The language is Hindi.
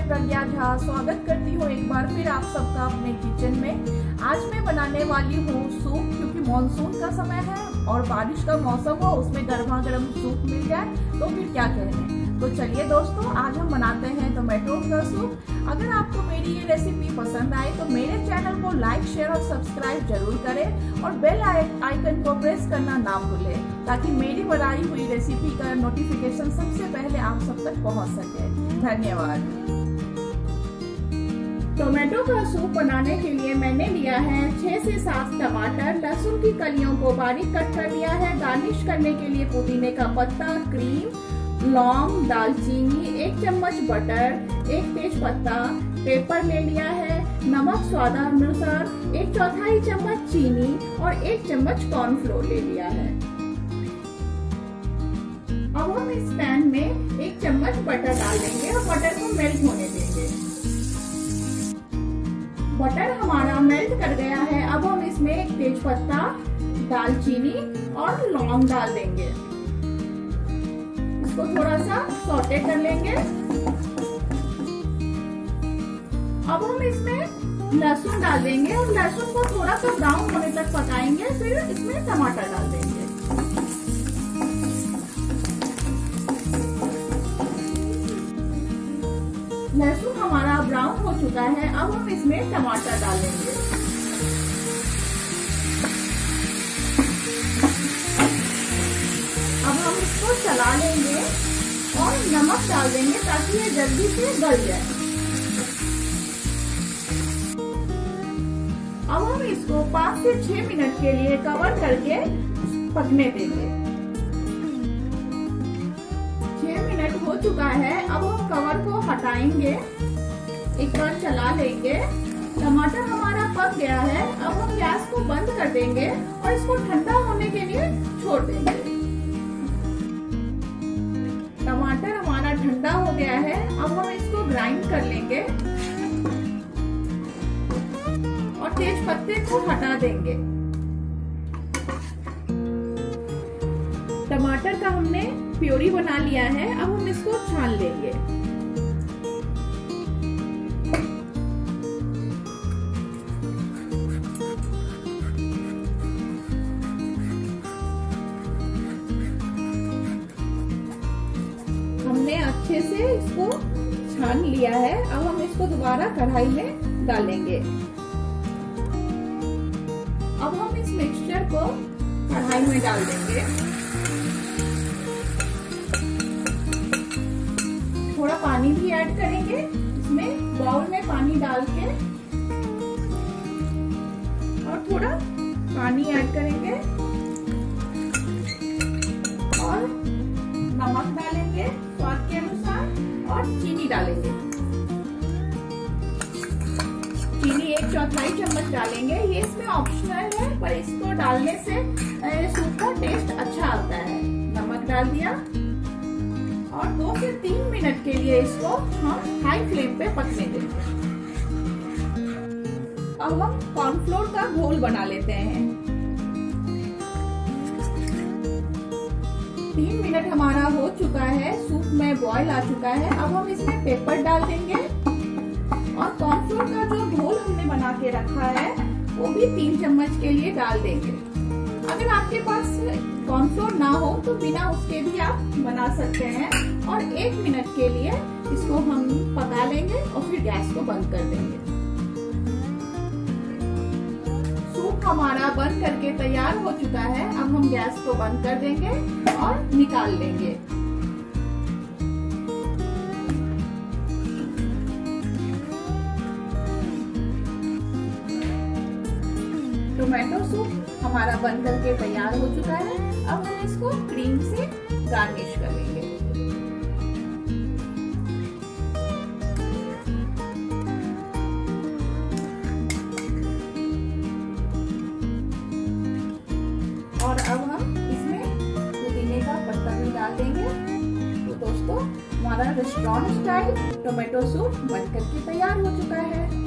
मैं प्रज्ञा झा स्वागत करती हूँ एक बार फिर आप सबका अपने किचन में। आज मैं बनाने वाली हूँ सूप, क्योंकि मानसून का समय है और बारिश का मौसम हो, उसमें गर्मा गर्म सूप मिल जाए तो फिर क्या कहने। तो चलिए दोस्तों, आज हम बनाते हैं टोमेटो का सूप। अगर आपको मेरी ये रेसिपी पसंद आए तो मेरे चैनल को लाइक, शेयर और सब्सक्राइब जरूर करें और बेल आइकन को प्रेस करना ना भूलें, ताकि मेरी बनाई हुई रेसिपी का नोटिफिकेशन सबसे पहले आप सब तक पहुंच सके। धन्यवाद। टोमेटो का सूप बनाने के लिए मैंने लिया है 6 से 7 टमाटर, लहसुन की कलियों को बारीक कट कर लिया है। गार्निश करने के लिए पुदीने का पत्ता, क्रीम, लौंग, दालचीनी, 1 चम्मच बटर, 1 तेज पत्ता, पेपर ले लिया है, नमक स्वादानुसार, 1/4 चम्मच चीनी और 1 चम्मच कॉर्नफ्लोर ले लिया है। अब हम इस पैन में 1 चम्मच बटर डाल देंगे और बटर को मेल्ट होने देंगे। बटर हमारा मेल्ट कर गया है। अब हम इसमें 1 तेज पत्ता, दालचीनी और लौंग डाल देंगे। इसको थोड़ा सा सौटे कर लेंगे। अब हम इसमें लहसुन डाल देंगे और लहसुन को थोड़ा सा ब्राउन होने तक पकाएंगे। फिर इसमें टमाटर डाल देंगे। लहसुन हमारा ब्राउन हो चुका है। अब हम इसमें टमाटर डाल देंगे। अब हम इसको चला लेंगे और नमक डाल देंगे ताकि ये जल्दी से गल जाए। अब हम इसको 5 से 6 मिनट के लिए कवर करके पकने देंगे। 6 मिनट हो चुका है। अब हम कवर को हटाएंगे, एक बार चला लेंगे। टमाटर हमारा पक गया है। अब हम गैस को बंद कर देंगे और इसको ठंडा होने के लिए छोड़ देंगे। टमाटर हमारा ठंडा हो गया है। अब हम इसको ग्राइंड कर लेंगे और तेज पत्ते को हटा देंगे। टमाटर का हमने प्यूरी बना लिया है। अब हम इसको छान लेंगे। हमने अच्छे से इसको छान लिया है। अब हम इसको दोबारा कढ़ाई में डालेंगे। अब हम इस मिक्सचर को कढ़ाई में डाल देंगे। थोड़ा पानी भी ऐड करेंगे। इसमें बाउल में पानी डाल के और थोड़ा पानी ऐड करेंगे और नमक डालेंगे स्वाद के अनुसार और चीनी डालेंगे। चीनी 1/4 चम्मच डालेंगे। ये इसमें ऑप्शनल है, पर इसको डालने से सूप का टेस्ट अच्छा आता है। नमक डाल दिया और 2 से 3 मिनट के लिए इसको हम हाई फ्लेम पे पकने देंगे। अब हम कॉर्नफ्लोर का घोल बना लेते हैं। 3 मिनट हमारा हो चुका है। सूप में बॉईल आ चुका है। अब हम इसमें पेपर डाल देंगे और कॉर्नफ्लोर का जो घोल हमने बना के रखा है वो भी 3 चम्मच के लिए डाल देंगे। अगर आपके पास कॉर्नफ्लोर ना हो तो बिना उसके भी आप बना सकते हैं और 1 मिनट के लिए इसको हम पका लेंगे और फिर गैस को बंद कर देंगे। सूप हमारा बन करके तैयार हो चुका है। अब हम गैस को बंद कर देंगे और निकाल लेंगे। टोमेटो सूप हमारा बन करके तैयार हो चुका है। अब हम इसको क्रीम से गार्निश करेंगे। और अब हम इसमें पुदीने का पत्ता भी डाल देंगे। तो दोस्तों, हमारा रेस्टोरेंट स्टाइल टोमेटो सूप बन करके तैयार हो चुका है।